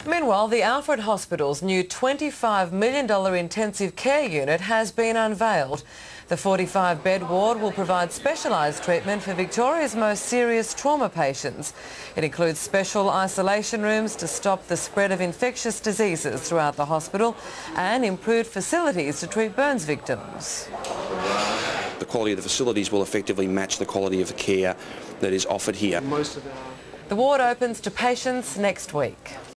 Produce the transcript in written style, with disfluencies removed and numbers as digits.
Meanwhile, the Alfred Hospital's new $25 million intensive care unit has been unveiled. The 45-bed ward will provide specialised treatment for Victoria's most serious trauma patients. It includes special isolation rooms to stop the spread of infectious diseases throughout the hospital and improved facilities to treat burns victims. The quality of the facilities will effectively match the quality of the care that is offered here. The ward opens to patients next week.